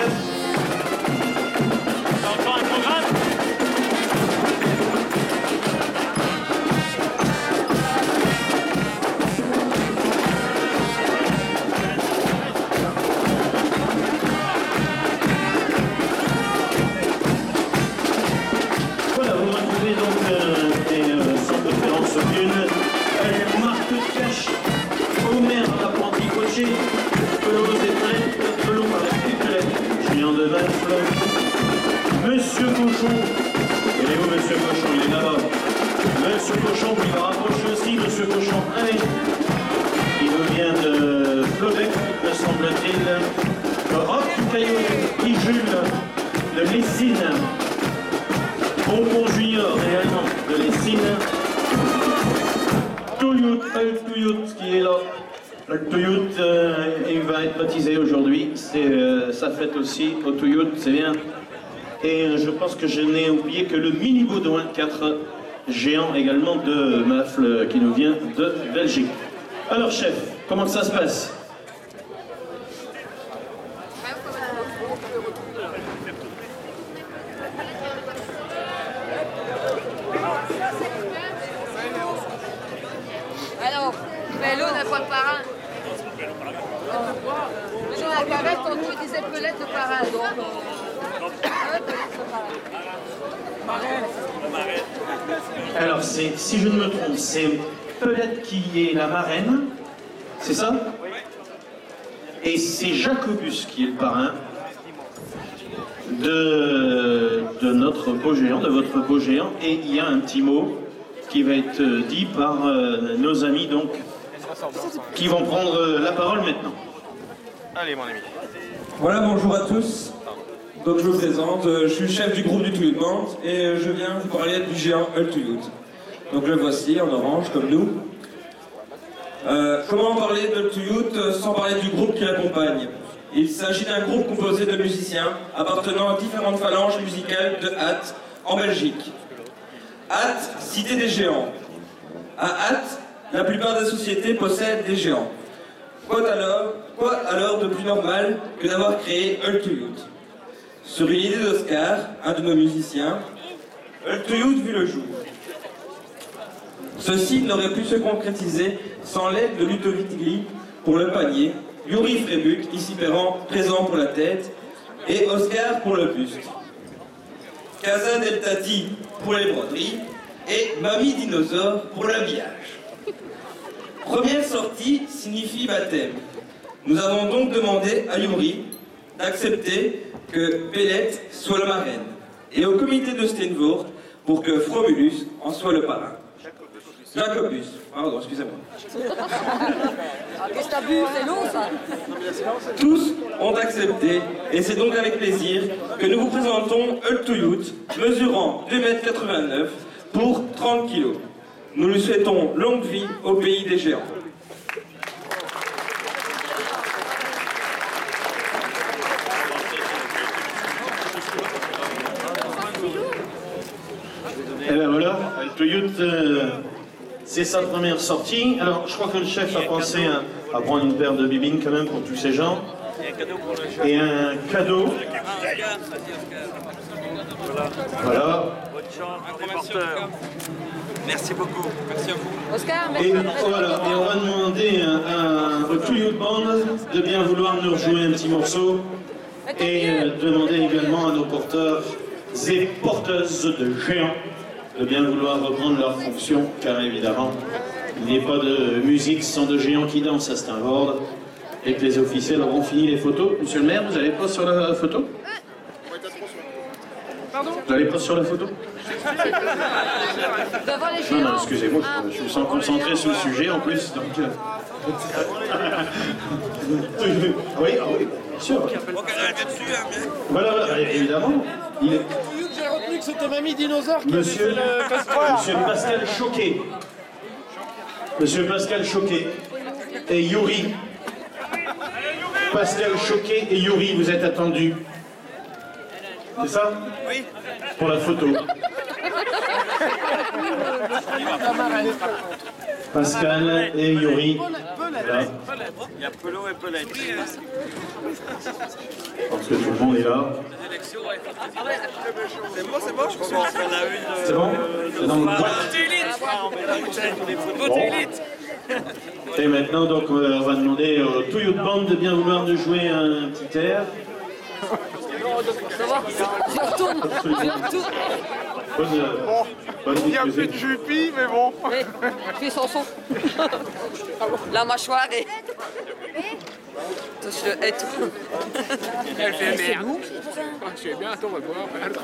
chef. C'est encore un programme. Voilà, vous retrouvez donc des centres de référence une marque de cash au maire apprenti coché, Pelot des Traites, Pelot par la Traites, Julien de Valfle, Monsieur Cochon, il est où Monsieur Cochon? Il est là-bas. Monsieur Cochon, qui va rapprocher aussi, Monsieur Cochon 1, qui nous vient de Flobec, me semble-t-il, Rock Caillou, qui Jules, de Lessine, Bonbon Junior également, de Lessine, Touyout, El Touyout qui est là. Le Touyout, il va être baptisé aujourd'hui, c'est sa fête aussi au Touyout, c'est bien. Et je pense que je n'ai oublié que le mini Baudouin 4 géant également de Mafle qui nous vient de Belgique. Alors chef, comment ça se passe? Alors, Bello n'a pas de parrain. Mais dans la cavette, tantôt il disait Pelette de parrain, donc... Alors si je ne me trompe, c'est Pelette qui est la marraine, c'est ça? Et c'est Jacobus qui est le parrain de notre beau géant, de votre beau géant. Et il y a un petit mot qui va être dit par nos amis donc, qui vont prendre la parole maintenant. Allez mon ami. Voilà, bonjour à tous. Donc je me présente, je suis le chef du groupe du Touyout Band et je viens vous parler du géant El Touyout. Donc le voici en orange comme nous. Comment parler de Touyout sans parler du groupe qui l'accompagne? Il s'agit d'un groupe composé de musiciens appartenant à différentes phalanges musicales de Hatt en Belgique. Hatt, cité des géants. À Hatt, la plupart des sociétés possèdent des géants. Quoi alors de plus normal que d'avoir créé El Touyout? Sur une idée d'Oscar, un de nos musiciens, El Touyout vit le jour. Ceci n'aurait pu se concrétiser sans l'aide de Ludovic Gli pour le panier, Yuri Freibuck, ici présent pour la tête, et Oscar pour le buste. Casa del Tati pour les broderies, et Mamie Dinosaure pour l'habillage. Première sortie signifie baptême. Nous avons donc demandé à Yuri d'accepter que Pelette soit la marraine, et au comité de Steenvoort pour que Fromulus en soit le parrain. Jacobus, pardon, excusez-moi. Qu'est-ce que t'as bu? C'est long ça? Tous ont accepté, et c'est donc avec plaisir que nous vous présentons El Touyout, mesurant 2,89 m pour 30 kg. Nous lui souhaitons longue vie au pays des géants. Et bien voilà, El Touyout, c'est sa première sortie. Alors je crois que le chef a pensé à prendre une paire de bibines quand même pour tous ces gens. Et un cadeau. Voilà. Bonne chance, les porteurs. Merci beaucoup. Merci à vous. Oscar, Et merci. voilà, et on va demander au Touyout Band de bien vouloir nous rejouer un petit morceau. Et demander également à nos porteurs et porteuses de géants de bien vouloir reprendre leur fonction, car évidemment, il n'y a pas de musique sans de géants qui dansent à Steenvoort, et que les officiels auront fini les photos. Monsieur le maire, vous n'allez pas sur la photo? Pardon? Vous n'allez pas sur la photo? Devant les géants. Non, excusez-moi, je me sens concentré sur le sujet en plus, donc... oui, bien sûr. Voilà, évidemment. J'ai retenu que c'était Mamie Dinosaure qui Monsieur, avait fait le casse-croix. Monsieur Pascal Choquet. Monsieur Pascal Choquet et Yuri. Pascal Choquet et Yuri, vous êtes attendus. C'est ça? Oui. Pour la photo. Pascal et Yuri. Là. Il y a Pelo et Pelette. Parce que tout le monde est là. C'est bon, je commence à la une. C'est bon C'est dans le Et maintenant, donc, on va demander au Touyout Band de bien vouloir nous jouer un petit air. Ça va? Je retourne. Bonne Il y a plus de musique. Juppie, mais bon. Fais son son. La mâchoire et... Touche le et tout. Elle fait merde. Je sais bien, attends, on va voir.